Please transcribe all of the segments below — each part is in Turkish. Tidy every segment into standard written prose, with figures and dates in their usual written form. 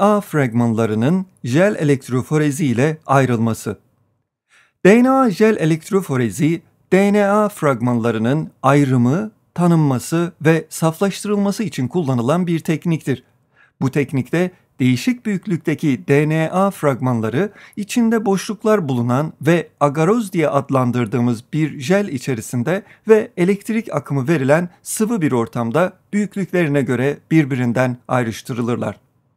DNA fragmanlarının jel elektroforezi ile ayrılması. DNA jel elektroforezi, DNA fragmanlarının ayrımı, tanınması ve saflaştırılması için kullanılan bir tekniktir. Bu teknikte değişik büyüklükteki DNA fragmanları içinde boşluklar bulunan ve agaroz diye adlandırdığımız bir jel içerisinde ve elektrik akımı verilen sıvı bir ortamda büyüklüklerine göre birbirinden ayrıştırılırlar.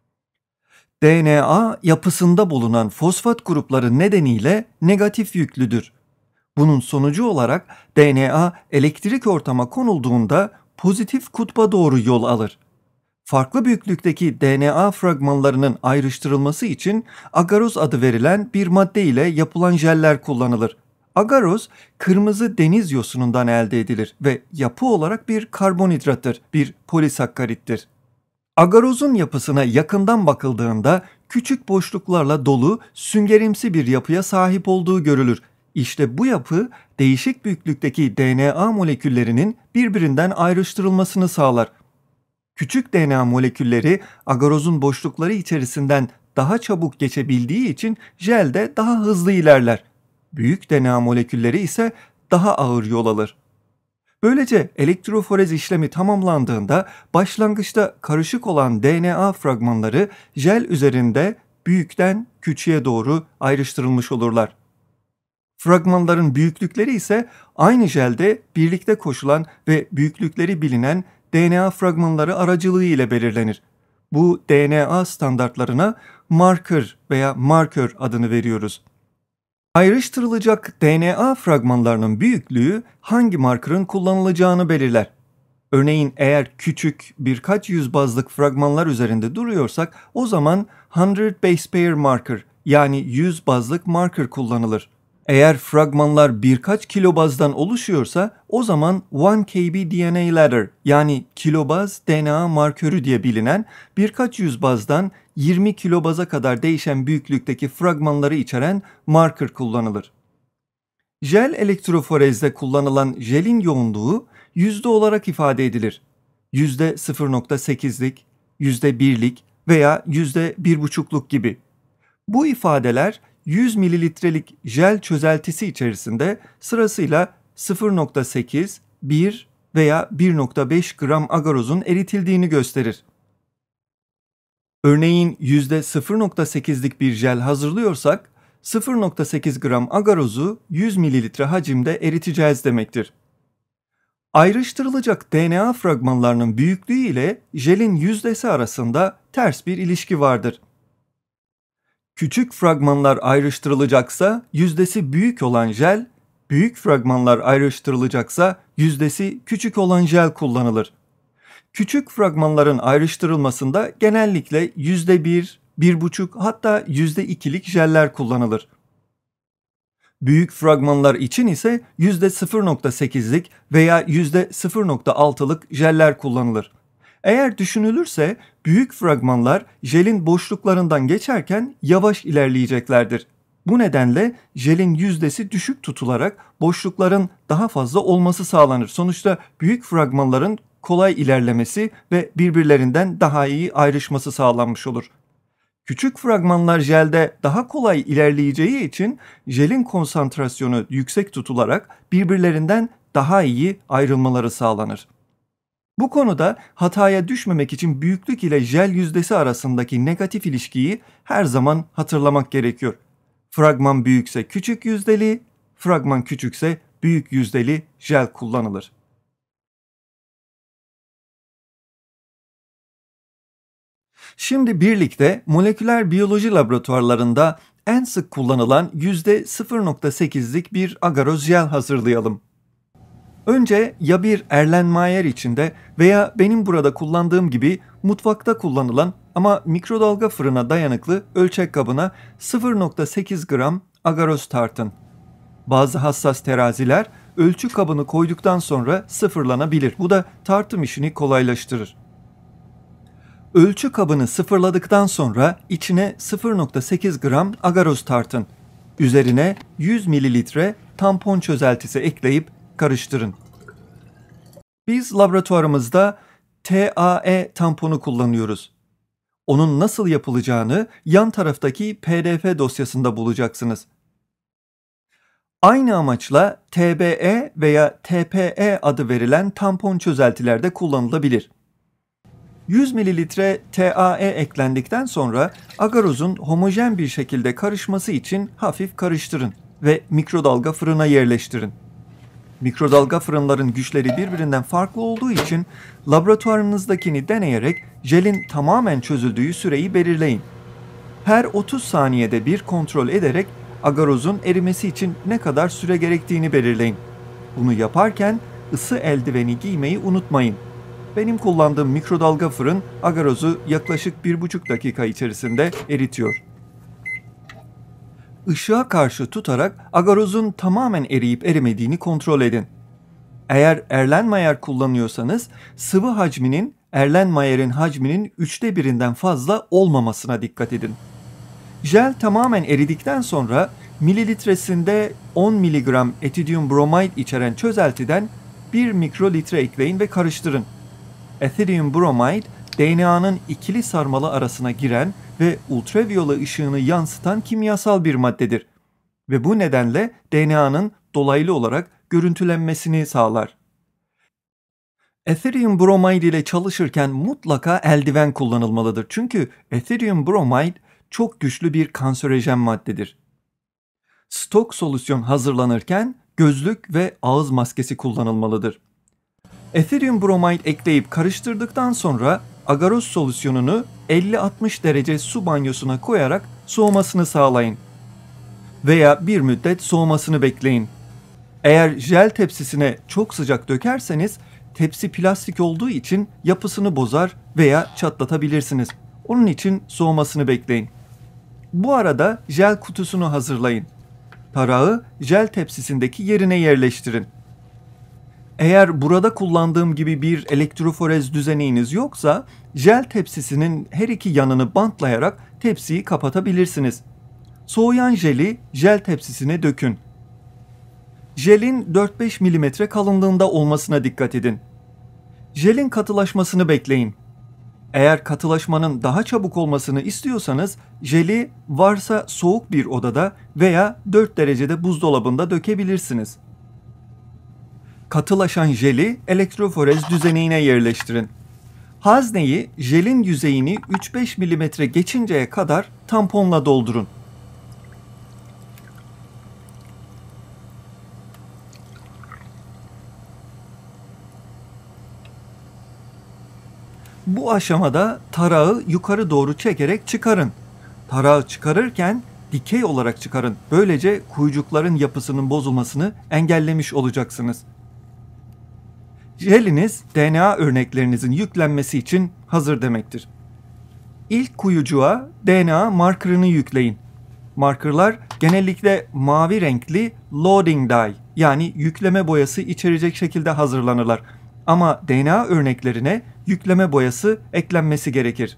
DNA yapısında bulunan fosfat grupları nedeniyle negatif yüklüdür. Bunun sonucu olarak DNA elektrik ortama konulduğunda pozitif kutba doğru yol alır. Farklı büyüklükteki DNA fragmanlarının ayrıştırılması için agaroz adı verilen bir madde ile yapılan jeller kullanılır. Agaroz, kırmızı deniz yosunundan elde edilir ve yapı olarak bir karbonhidrattır, bir polisakkarittir. Agarozun yapısına yakından bakıldığında küçük boşluklarla dolu süngerimsi bir yapıya sahip olduğu görülür. İşte bu yapı değişik büyüklükteki DNA moleküllerinin birbirinden ayrıştırılmasını sağlar. Küçük DNA molekülleri agarozun boşlukları içerisinden daha çabuk geçebildiği için jelde daha hızlı ilerler. Büyük DNA molekülleri ise daha ağır yol alır. Böylece elektroforez işlemi tamamlandığında başlangıçta karışık olan DNA fragmanları jel üzerinde büyükten küçüğe doğru ayrıştırılmış olurlar. Fragmanların büyüklükleri ise aynı jelde birlikte koşulan ve büyüklükleri bilinen DNA fragmanları aracılığı ile belirlenir. Bu DNA standartlarına marker veya markör adını veriyoruz. Ayrıştırılacak DNA fragmanlarının büyüklüğü hangi markerın kullanılacağını belirler. Örneğin eğer küçük birkaç yüz bazlık fragmanlar üzerinde duruyorsak o zaman 100 base pair marker yani 100 bazlık marker kullanılır. Eğer fragmanlar birkaç kilobazdan oluşuyorsa o zaman 1 kb DNA ladder yani kilobaz DNA markörü diye bilinen birkaç yüz bazdan 20 kilobaza kadar değişen büyüklükteki fragmanları içeren marker kullanılır. Jel elektroforezde kullanılan jelin yoğunluğu yüzde olarak ifade edilir. %0.8'lik, %1'lik veya %1,5'luk gibi. Bu ifadeler 100 mililitrelik jel çözeltisi içerisinde sırasıyla 0.8, 1 veya 1.5 gram agarozun eritildiğini gösterir. Örneğin %0.8'lik bir jel hazırlıyorsak 0.8 gram agarozu 100 mililitre hacimde eriteceğiz demektir. Ayrıştırılacak DNA fragmanlarının büyüklüğü ile jelin yüzdesi arasında ters bir ilişki vardır. Küçük fragmanlar ayrıştırılacaksa yüzdesi büyük olan jel, büyük fragmanlar ayrıştırılacaksa yüzdesi küçük olan jel kullanılır. Küçük fragmanların ayrıştırılmasında genellikle %1, 1,5 hatta %2'lik jeller kullanılır. Büyük fragmanlar için ise %0.8'lik veya %0.6'lık jeller kullanılır. Eğer düşünülürse büyük fragmanlar jelin boşluklarından geçerken yavaş ilerleyeceklerdir. Bu nedenle jelin yüzdesi düşük tutularak boşlukların daha fazla olması sağlanır. Sonuçta büyük fragmanların kolay ilerlemesi ve birbirlerinden daha iyi ayrışması sağlanmış olur. Küçük fragmanlar jelde daha kolay ilerleyeceği için jelin konsantrasyonu yüksek tutularak birbirlerinden daha iyi ayrılmaları sağlanır. Bu konuda hataya düşmemek için büyüklük ile jel yüzdesi arasındaki negatif ilişkiyi her zaman hatırlamak gerekiyor. Fragman büyükse küçük yüzdeli, fragman küçükse büyük yüzdeli jel kullanılır. Şimdi birlikte moleküler biyoloji laboratuvarlarında en sık kullanılan %0.8'lik bir agaroz jel hazırlayalım. Önce ya bir Erlenmeyer içinde veya benim burada kullandığım gibi mutfakta kullanılan ama mikrodalga fırına dayanıklı ölçek kabına 0.8 gram agaroz tartın. Bazı hassas teraziler ölçü kabını koyduktan sonra sıfırlanabilir. Bu da tartım işini kolaylaştırır. Ölçü kabını sıfırladıktan sonra içine 0.8 gram agaroz tartın. Üzerine 100 mililitre tampon çözeltisi ekleyip karıştırın. Biz laboratuvarımızda TAE tamponu kullanıyoruz. Onun nasıl yapılacağını yan taraftaki PDF dosyasında bulacaksınız. Aynı amaçla TBE veya TPE adı verilen tampon çözeltilerde kullanılabilir. 100 ml TAE eklendikten sonra agarozun homojen bir şekilde karışması için hafif karıştırın ve mikrodalga fırına yerleştirin. Mikrodalga fırınların güçleri birbirinden farklı olduğu için laboratuvarınızdakini deneyerek jelin tamamen çözüldüğü süreyi belirleyin. Her 30 saniyede bir kontrol ederek agarozun erimesi için ne kadar süre gerektiğini belirleyin. Bunu yaparken ısı eldiveni giymeyi unutmayın. Benim kullandığım mikrodalga fırın agarozu yaklaşık 1,5 dakika içerisinde eritiyor. Işığa karşı tutarak agarozun tamamen eriyip erimediğini kontrol edin. Eğer Erlenmeyer kullanıyorsanız sıvı hacminin Erlenmeyer'in hacminin 1/3'ünden fazla olmamasına dikkat edin. Jel tamamen eridikten sonra mililitresinde 10 mg etidyum bromid içeren çözeltiden 1 mikrolitre ekleyin ve karıştırın. Etidyum bromid, DNA'nın ikili sarmalı arasına giren ve ultraviyole ışığını yansıtan kimyasal bir maddedir ve bu nedenle DNA'nın dolaylı olarak görüntülenmesini sağlar. Etherium bromid ile çalışırken mutlaka eldiven kullanılmalıdır çünkü Etherium bromid çok güçlü bir kanserojen maddedir. Stok solüsyon hazırlanırken gözlük ve ağız maskesi kullanılmalıdır. Etherium bromid ekleyip karıştırdıktan sonra agaroz solüsyonunu 50-60 derece su banyosuna koyarak soğumasını sağlayın. Veya bir müddet soğumasını bekleyin. Eğer jel tepsisine çok sıcak dökerseniz tepsi plastik olduğu için yapısını bozar veya çatlatabilirsiniz. Onun için soğumasını bekleyin. Bu arada jel kutusunu hazırlayın. Tarağı jel tepsisindeki yerine yerleştirin. Eğer burada kullandığım gibi bir elektroforez düzeneğiniz yoksa jel tepsisinin her iki yanını bantlayarak tepsiyi kapatabilirsiniz. Soğuyan jeli jel tepsisine dökün. Jelin 4-5 mm kalınlığında olmasına dikkat edin. Jelin katılaşmasını bekleyin. Eğer katılaşmanın daha çabuk olmasını istiyorsanız jeli varsa soğuk bir odada veya 4 derecede buzdolabında dökebilirsiniz. Katılaşan jeli elektroforez düzeneğine yerleştirin. Hazneyi jelin yüzeyini 3-5 mm geçinceye kadar tamponla doldurun. Bu aşamada tarağı yukarı doğru çekerek çıkarın. Tarağı çıkarırken dikey olarak çıkarın. Böylece kuyucukların yapısının bozulmasını engellemiş olacaksınız. Jeliniz DNA örneklerinizin yüklenmesi için hazır demektir. İlk kuyucuğa DNA markerını yükleyin. Markerlar genellikle mavi renkli loading dye yani yükleme boyası içerecek şekilde hazırlanırlar. Ama DNA örneklerine yükleme boyası eklenmesi gerekir.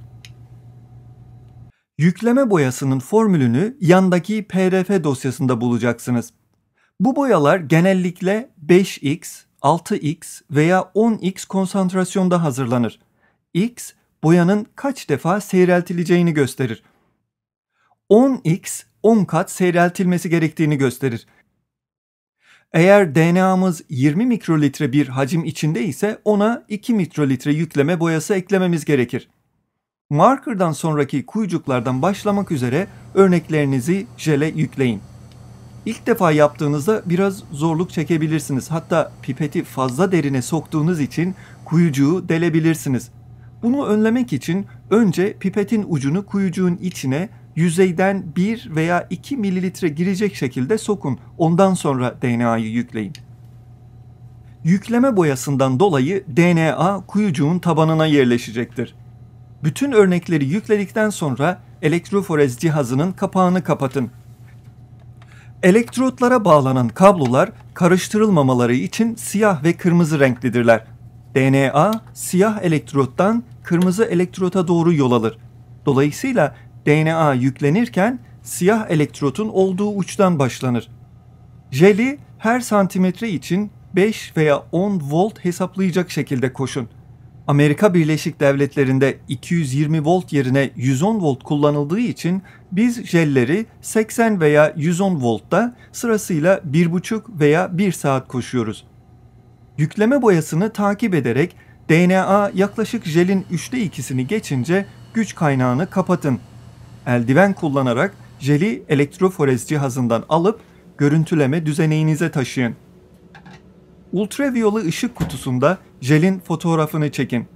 Yükleme boyasının formülünü yandaki PDF dosyasında bulacaksınız. Bu boyalar genellikle 5x, 6x veya 10x konsantrasyonda hazırlanır. X, boyanın kaç defa seyreltileceğini gösterir. 10x, 10 kat seyreltilmesi gerektiğini gösterir. Eğer DNA'mız 20 mikrolitre bir hacim içinde ise ona 2 mikrolitre yükleme boyası eklememiz gerekir. Marker'dan sonraki kuyucuklardan başlamak üzere örneklerinizi jele yükleyin. İlk defa yaptığınızda biraz zorluk çekebilirsiniz. Hatta pipeti fazla derine soktuğunuz için kuyucuğu delebilirsiniz. Bunu önlemek için önce pipetin ucunu kuyucuğun içine yüzeyden 1 veya 2 mililitre girecek şekilde sokun. Ondan sonra DNA'yı yükleyin. Yükleme boyasından dolayı DNA kuyucuğun tabanına yerleşecektir. Bütün örnekleri yükledikten sonra elektroforez cihazının kapağını kapatın. Elektrotlara bağlanan kablolar karıştırılmamaları için siyah ve kırmızı renklidirler. DNA siyah elektrottan kırmızı elektrota doğru yol alır. Dolayısıyla DNA yüklenirken siyah elektrotun olduğu uçtan başlanır. Jeli her santimetre için 5 veya 10 volt hesaplayacak şekilde koşun. Amerika Birleşik Devletleri'nde 220 volt yerine 110 volt kullanıldığı için biz jelleri 80 veya 110 voltta sırasıyla 1,5 veya 1 saat koşuyoruz. Yükleme boyasını takip ederek DNA yaklaşık jelin 3'te 2'sini geçince güç kaynağını kapatın. Eldiven kullanarak jeli elektroforez cihazından alıp görüntüleme düzeneğinize taşıyın. Ultraviyole ışık kutusunda jelin fotoğrafını çekin.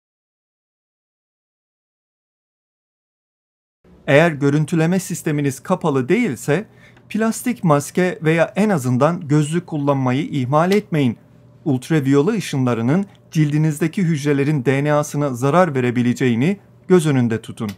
Eğer görüntüleme sisteminiz kapalı değilse plastik maske veya en azından gözlük kullanmayı ihmal etmeyin. Ultraviyole ışınlarının cildinizdeki hücrelerin DNA'sına zarar verebileceğini göz önünde tutun.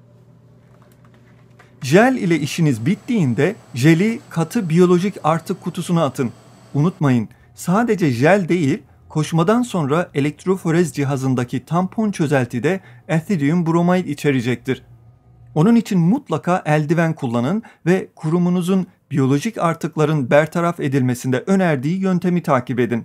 Jel ile işiniz bittiğinde jeli katı biyolojik artık kutusuna atın. Unutmayın, sadece jel değil, koşmadan sonra elektroforez cihazındaki tampon çözelti de ethidium bromide içerecektir. Onun için mutlaka eldiven kullanın ve kurumunuzun biyolojik artıkların bertaraf edilmesinde önerdiği yöntemi takip edin.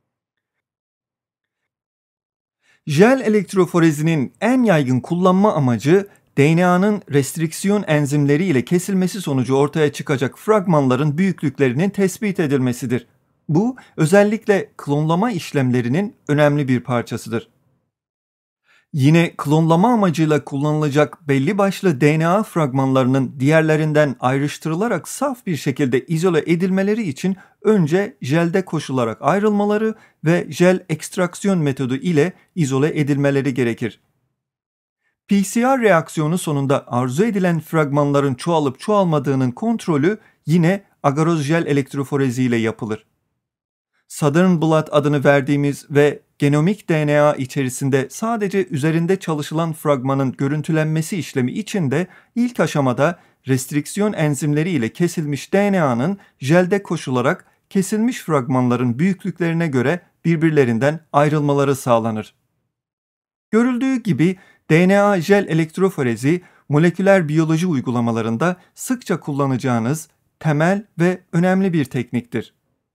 Jel elektroforezinin en yaygın kullanma amacı DNA'nın restriksiyon enzimleri ile kesilmesi sonucu ortaya çıkacak fragmanların büyüklüklerinin tespit edilmesidir. Bu özellikle klonlama işlemlerinin önemli bir parçasıdır. Yine klonlama amacıyla kullanılacak belli başlı DNA fragmanlarının diğerlerinden ayrıştırılarak saf bir şekilde izole edilmeleri için önce jelde koşularak ayrılmaları ve jel ekstraksiyon metodu ile izole edilmeleri gerekir. PCR reaksiyonu sonunda arzu edilen fragmanların çoğalıp çoğalmadığının kontrolü yine agaroz jel elektroforezi ile yapılır. Southern Blot adını verdiğimiz ve genomik DNA içerisinde sadece üzerinde çalışılan fragmanın görüntülenmesi işlemi için de ilk aşamada restriksiyon enzimleri ile kesilmiş DNA'nın jelde koşularak kesilmiş fragmanların büyüklüklerine göre birbirlerinden ayrılmaları sağlanır. Görüldüğü gibi DNA jel elektroforezi moleküler biyoloji uygulamalarında sıkça kullanacağınız temel ve önemli bir tekniktir.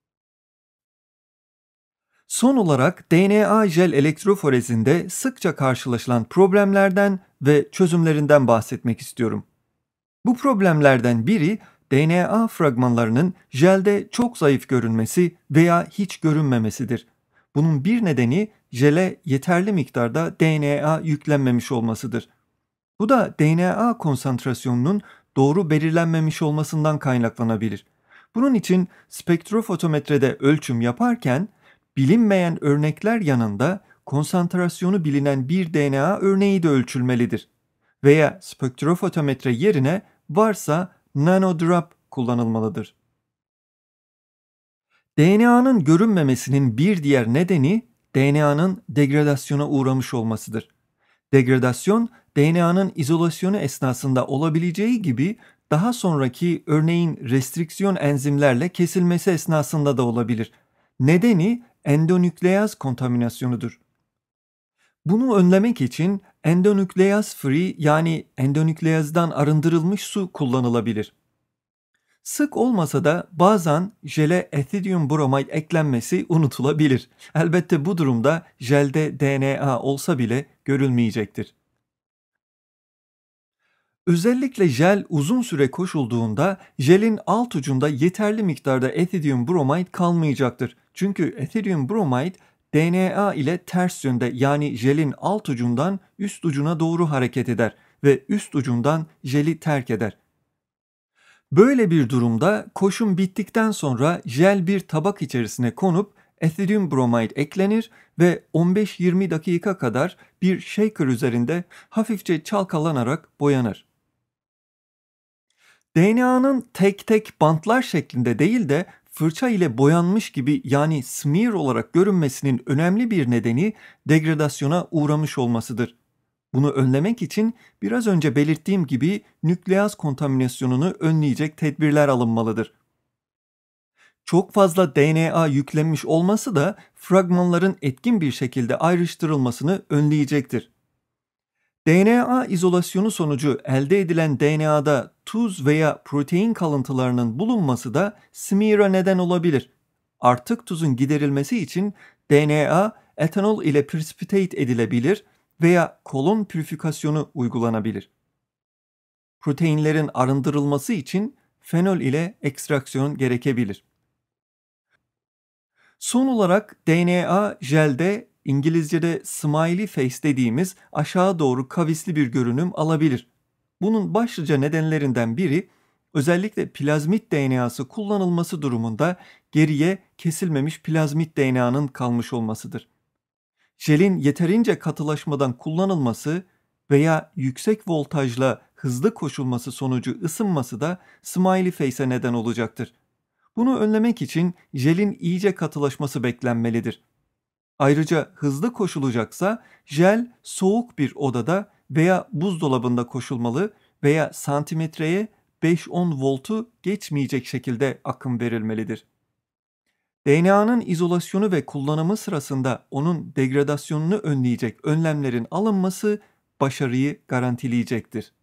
Son olarak DNA jel elektroforezinde sıkça karşılaşılan problemlerden ve çözümlerinden bahsetmek istiyorum. Bu problemlerden biri DNA fragmanlarının jelde çok zayıf görünmesi veya hiç görünmemesidir. Bunun bir nedeni jele yeterli miktarda DNA yüklenmemiş olmasıdır. Bu da DNA konsantrasyonunun doğru belirlenmemiş olmasından kaynaklanabilir. Bunun için spektrofotometrede ölçüm yaparken bilinmeyen örnekler yanında konsantrasyonu bilinen bir DNA örneği de ölçülmelidir. Veya spektrofotometre yerine varsa nanodrop kullanılmalıdır. DNA'nın görünmemesinin bir diğer nedeni DNA'nın degradasyona uğramış olmasıdır. Degradasyon, DNA'nın izolasyonu esnasında olabileceği gibi daha sonraki örneğin restriksiyon enzimlerle kesilmesi esnasında da olabilir. Nedeni endonükleaz kontaminasyonudur. Bunu önlemek için endonükleaz free yani endonükleazdan arındırılmış su kullanılabilir. Sık olmasa da bazen jele ethidium bromide eklenmesi unutulabilir. Elbette bu durumda jelde DNA olsa bile görülmeyecektir. Özellikle jel uzun süre koşulduğunda jelin alt ucunda yeterli miktarda ethidium bromide kalmayacaktır. Çünkü ethidium bromide DNA ile ters yönde yani jelin alt ucundan üst ucuna doğru hareket eder ve üst ucundan jeli terk eder. Böyle bir durumda koşum bittikten sonra jel bir tabak içerisine konup ethidium bromide eklenir ve 15-20 dakika kadar bir shaker üzerinde hafifçe çalkalanarak boyanır. DNA'nın tek tek bantlar şeklinde değil de fırça ile boyanmış gibi yani smear olarak görünmesinin önemli bir nedeni degradasyona uğramış olmasıdır. Bunu önlemek için biraz önce belirttiğim gibi nükleaz kontaminasyonunu önleyecek tedbirler alınmalıdır. Çok fazla DNA yüklenmiş olması da fragmanların etkin bir şekilde ayrıştırılmasını önleyecektir. DNA izolasyonu sonucu elde edilen DNA'da tuz veya protein kalıntılarının bulunması da smear'a neden olabilir. Artık tuzun giderilmesi için DNA etanol ile precipitate edilebilir veya kolon pürifikasyonu uygulanabilir. Proteinlerin arındırılması için fenol ile ekstraksiyon gerekebilir. Son olarak DNA jelde İngilizce'de smiley face dediğimiz aşağı doğru kavisli bir görünüm alabilir. Bunun başlıca nedenlerinden biri özellikle plazmit DNA'sı kullanılması durumunda geriye kesilmemiş plazmit DNA'nın kalmış olmasıdır. Jelin yeterince katılaşmadan kullanılması veya yüksek voltajla hızlı koşulması sonucu ısınması da smiley face'e neden olacaktır. Bunu önlemek için jelin iyice katılaşması beklenmelidir. Ayrıca hızlı koşulacaksa jel soğuk bir odada veya buzdolabında koşulmalı veya santimetreye 5-10 voltu geçmeyecek şekilde akım verilmelidir. DNA'nın izolasyonu ve kullanımı sırasında onun degradasyonunu önleyecek önlemlerin alınması başarıyı garantileyecektir.